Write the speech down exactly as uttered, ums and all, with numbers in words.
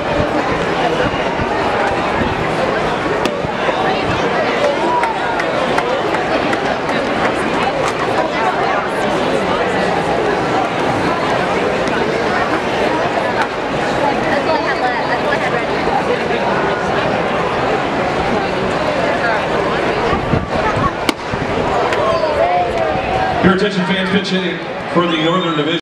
Your attention, fans, pitch hitting for the Northern Division.